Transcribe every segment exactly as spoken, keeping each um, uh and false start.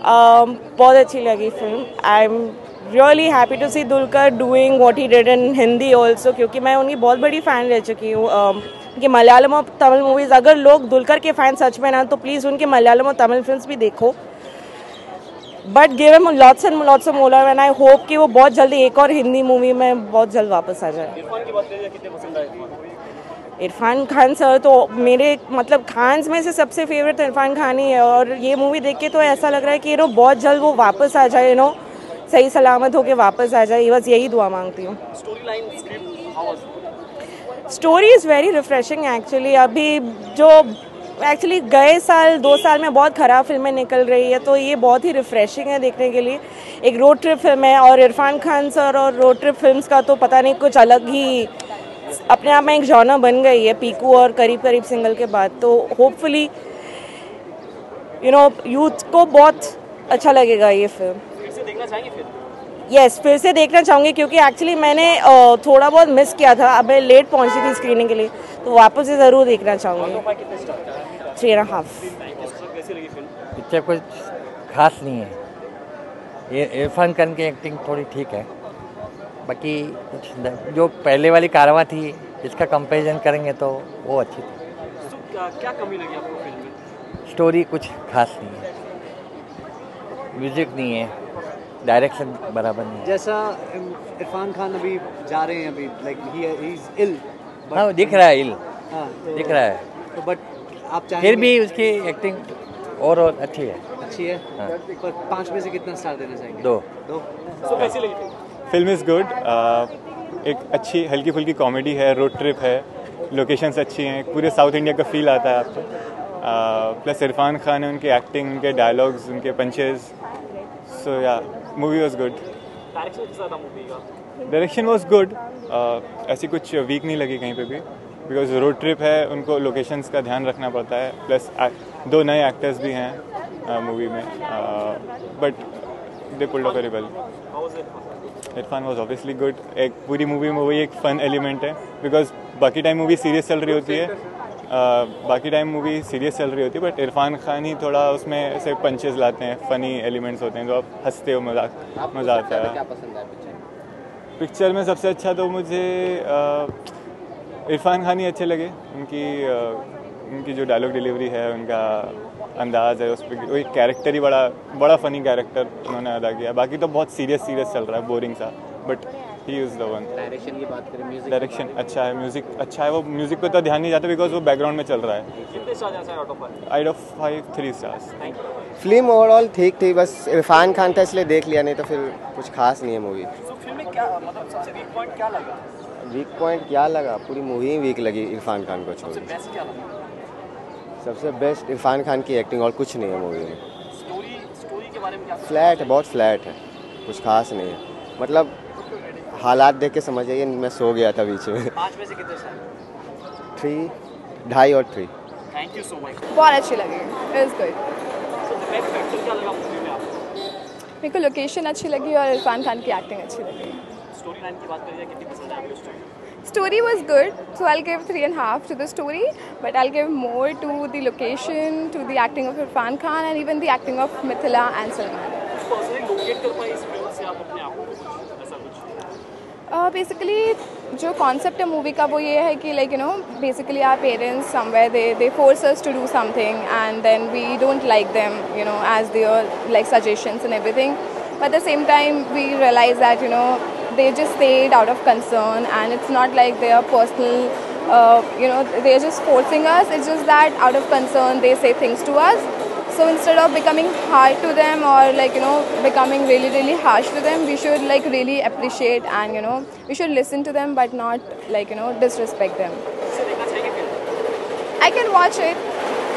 um, बहुत अच्छी लगी फिल्म. I am really happy to see Dulquer doing what he did in Hindi also, क्योंकि मैं उनकी बहुत बड़ी फ़ैन रह चुकी हूँ. um, कि मलयालम और तमिल मूवीज़, अगर लोग दुलकर के फ़ैन सच में ना, तो प्लीज़ उनके मलयालम और तमिल फिल्म्स भी देखो. But give him lots and lots of more and I hope कि वो बहुत जल्दी एक और हिंदी मूवी में बहुत जल्द वापस आ जाए. इरफान खान सर तो मेरे मतलब खान्स में से सबसे फेवरेट तो इरफान खान ही है, और ये मूवी देख के तो ऐसा लग रहा है कि यू नो बहुत जल्द वो वापस आ जाए, यू नो सही सलामत होके वापस आ जाए. बस यही दुआ मांगती हूँ. Story is very refreshing actually. अभी जो एक्चुअली गए साल दो साल में बहुत ख़राब फिल्में निकल रही है, तो ये बहुत ही रिफ्रेशिंग है देखने के लिए. एक रोड ट्रिप फिल्म है, और इरफान खान सर और रोड ट्रिप फिल्म्स का तो पता नहीं कुछ अलग ही अपने आप में एक जॉनर बन गई है पीकू और करीब करीब सिंगल के बाद. तो होपफुली यू नो यूथ को बहुत अच्छा लगेगा ये फिल्म. फिर से देखना चाहेंगे फिर? यस yes, फिर से देखना चाहूँगी, क्योंकि एक्चुअली मैंने uh, थोड़ा बहुत मिस किया था. अब मैं लेट पहुँची थी स्क्रीनिंग के लिए, तो वापस से ज़रूर देखना चाहूँगी. Three and half. पिक्चर कुछ खास नहीं है. ये इरफान खान की एक्टिंग थोड़ी ठीक है, बाकी कुछ जो पहले वाली कारवां थी इसका कंपैरिजन करेंगे तो वो अच्छी थी. तो क्या, क्या कमी लगी आपको फिल्म में? स्टोरी कुछ खास नहीं है, म्यूजिक नहीं है, डायरेक्शन बराबर नहीं है. जैसा इरफान खान अभी जा रहे हैं अभी लाइक ही इज इल. हाँ दिख रहा है इल. हाँ तो, दिख रहा है तो बट आप चाहेंगे फिर भी उसकी एक्टिंग और, और अच्छी है. अच्छी है. हाँ. पर पाँच में से कितना स्टार देना चाहेंगे? दो. दो. तो कैसी लगी फिल्म? Film is good. एक अच्छी हल्की फुल्की कॉमेडी है, रोड ट्रिप है, लोकेशंस अच्छी हैं, पूरे साउथ इंडिया का फील आता है आपको. प्लस इरफान खान है, उनकी एक्टिंग, उनके डायलॉग्स, उनके पंचेज. सो या मूवी वॉज गुड. डायरेक्शन कैसा था मूवी का? Direction was good. ऐसी कुछ वीक नहीं लगी कहीं पे भी, बिकॉज रोड ट्रिप है, उनको लोकेशंस का ध्यान रखना पड़ता है. प्लस दो नए एक्टर्स भी हैं मूवी में, but they pulled off very well. Irrfan was obviously good. एक पूरी मूवी में वही एक फ़न एलिमेंट है, बिकॉज बाकी टाइम मूवी सीरियस चल रही होती है, uh, बाकी टाइम मूवी सीरियस चल रही होती है, बट इरफान खान ही थोड़ा उसमें ऐसे पंचेस लाते हैं, फ़नी एलिमेंट्स होते हैं, तो आप हंसते हो, मजाक मज़ा आता है. क्या पसंद है पिक्चर? पिक्चर में सबसे अच्छा तो मुझे इरफान खान ही अच्छे लगे. उनकी uh, उनकी जो डायलॉग डिलीवरी है, उनका अंदाज़ है, उस पर वो एक कैरेक्टर ही बड़ा बड़ा फ़नी कैरेक्टर उन्होंने अदा किया. बाकी तो बहुत सीरियस सीरियस चल रहा है, बोरिंग सा, but he is the one. Direction की बात करें, म्यूजिक डायरेक्शन अच्छा है, म्यूज़िक अच्छा है. वो म्यूज़िक पे तो ध्यान नहीं जाता, बिकॉज वो बैकग्राउंड में चल रहा है. कितने स्टार देना चाहिए out of five? Out of five three stars. Thank you. Film overall ठीक थी, बस इरफान खान था इसलिए देख लिया, नहीं तो फिर कुछ खास नहीं है मूवी. तो फिल्म में क्या मतलब सबसे वीक पॉइंट क्या लगा? वीक पॉइंट क्या लगा? पूरी मूवी ही वीक लगी इरफान खान को छोड़. सबसे बेस्ट क्या लगा? सबसे बेस्ट इरफान खान की एक्टिंग, और कुछ नहीं है मूवी में. स्टोरी स्टोरी के बारे में क्या? फ्लैट है, बहुत फ्लैट है, कुछ खास नहीं है. मतलब हालात देख के समझ जाइए, मैं सो गया था बीच में. पाँच में से कितने स्टार? थ्री, ढाई और three. Thank you so much. बहुत अच्छी लगी. It is good. सबसे बेस्ट फैक्टर क्या लगा मूवी में आपको? मेरे को लोकेशन अच्छी लगी और इरफान खान की एक्टिंग अच्छी लगी. स्टोरी लाइन की बात करिए, कितनी पसंद है आपको story? Story was good, so I'll give three and a half to the story, but I'll give more to the location, to the acting of Irfan Khan, and even the acting of Mithila and Salman. कुछ personally locate कर पाए इस film से आप अपने आप को, ऐसा कुछ? बेसिकली जो कॉन्सेप्ट है मूवी का वो ये है कि like you know basically our parents somewhere they they force us to do something and then we don't like them you know as their like suggestions and everything, but at the same time we realize that you know they just stayed out of concern, and it's not like they are personal uh, you know they're just forcing us. It's just that out of concern they say things to us. So instead of becoming hard to them or like you know becoming really really harsh to them, we should like really appreciate and you know we should listen to them but not like you know disrespect them. I can watch it.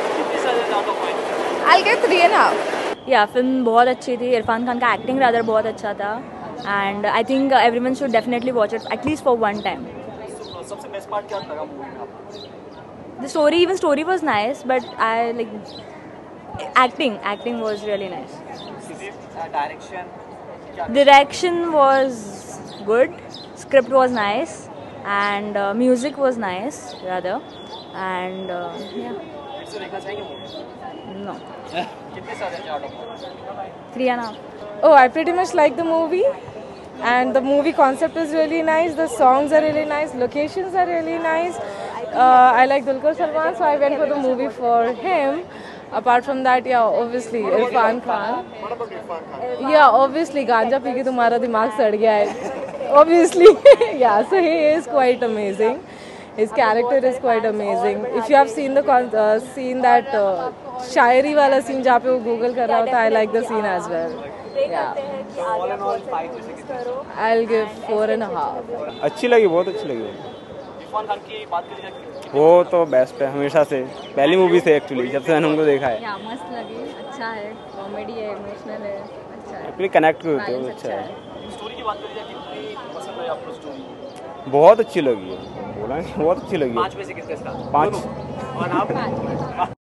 I'll give three and a half. Yeah film बहुत अच्छी थी. इरफान खान का acting rather बहुत अच्छा था, and I think everyone should definitely watch it at least for one time. सबसे best part क्या लगा मूवी में आपको? The story, even story was nice, but I like acting acting was really nice. Direction direction was good, script was nice, and music was nice rather, and yeah देखना चाहिए movie? No. कितने साल हैं out of Three and a half. Oh, I pretty much like the movie, and the movie concept is really nice. The songs are really nice. Locations are really nice. Uh, I like Dulquer Salman, so I went for the movie for him. Apart from that, yeah, obviously Irfan Khan. Yeah, obviously गांजा पी के तुम्हारा दिमाग सड़ गया है. Obviously, yeah. So he is quite amazing. His character is quite amazing. If you have seen the con uh, seen that uh, शायरी वाला scene जहाँ पे वो Google कर रहा होता, I like the scene as well. Yeah. I'll give four and a half. अच्छी लगी, बहुत अच्छी लगी. इरफान खान की बात करी जाए वो तो बेस्ट है हमेशा से. पहली मूवी से एक्चुअली जब से मैंने उनको देखा है. या मस्त लगी, अच्छा है, कॉमेडी है, इमोशनल है, अच्छा है. एक्चुअली कनेक्ट भी होते हो, अच्छा है. स्टोरी की बात करी जाए कितनी पसंद है आपको स्टोरी? बहुत अच्छी लगी है. बोला नहीं बहुत अच्छी लगी. पाँच में से कितने स्टार? पाँच. और आप?